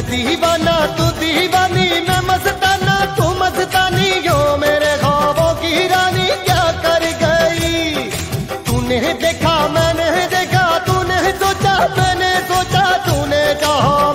दीवाना तू दीवानी, मैं मस्ताना तू मस्तानी, यो मेरे ख्वाबों की रानी क्या कर गई। तूने देखा मैंने देखा, तूने सोचा मैंने सोचा, तूने चाहा